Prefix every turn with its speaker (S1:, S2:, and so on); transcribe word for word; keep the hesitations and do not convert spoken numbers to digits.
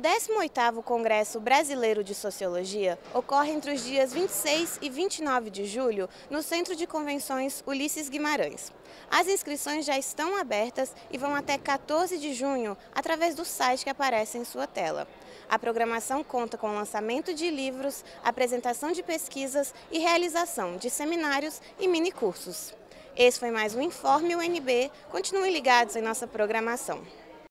S1: décimo oitavo Congresso Brasileiro de Sociologia ocorre entre os dias vinte e seis e vinte e nove de julho no Centro de Convenções Ulisses Guimarães. As inscrições já estão abertas e vão até quatorze de junho através do site que aparece em sua tela. A programação conta com lançamento de livros, apresentação de pesquisas e realização de seminários e minicursos. Esse foi mais um Informe U N B. Continuem ligados em nossa programação.